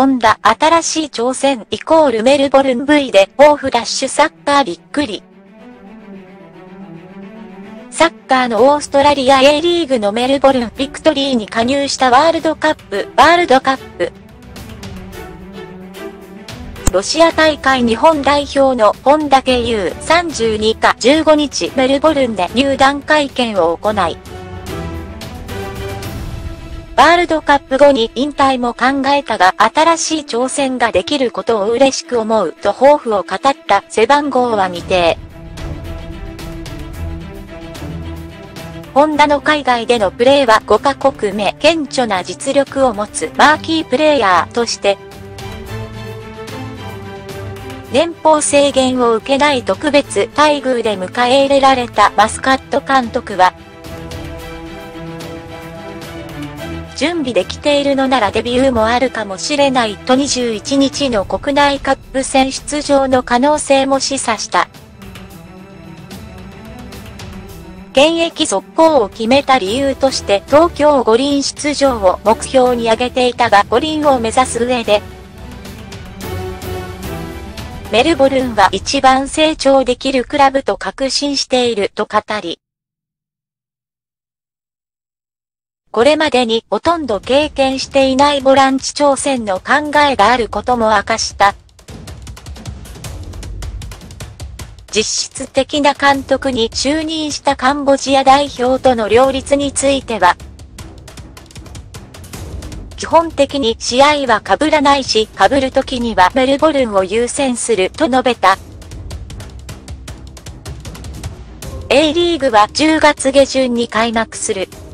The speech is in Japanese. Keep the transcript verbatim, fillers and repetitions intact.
本田新しい挑戦イコールメルボルン V でオフダッシュサッカーびっくり。サッカーのオーストラリア A リーグのメルボルンビクトリーに加入したワールドカップ、ワールドカップ。ロシア大会日本代表の本田圭佑さんじゅうににちじゅうごにちメルボルンで入団会見を行い、ワールドカップ後に引退も考えたが新しい挑戦ができることを嬉しく思うと抱負を語った背番号は未定。本田の海外でのプレーはごカ国目、顕著な実力を持つマーキープレーヤーとして、年俸制限を受けない特別待遇で迎え入れられたマスカット監督は、準備できているのならデビューもあるかもしれないとにじゅういちにちの国内カップ戦出場の可能性も示唆した。現役続行を決めた理由として東京五輪出場を目標に挙げていたが五輪を目指す上で、メルボルンは一番成長できるクラブと確信していると語り、これまでにほとんど経験していないボランチ挑戦の考えがあることも明かした。実質的な監督に就任したカンボジア代表との両立については、基本的に試合は被らないし、被るときにはメルボルンを優先すると述べた。A リーグはじゅうがつげじゅんに開幕する。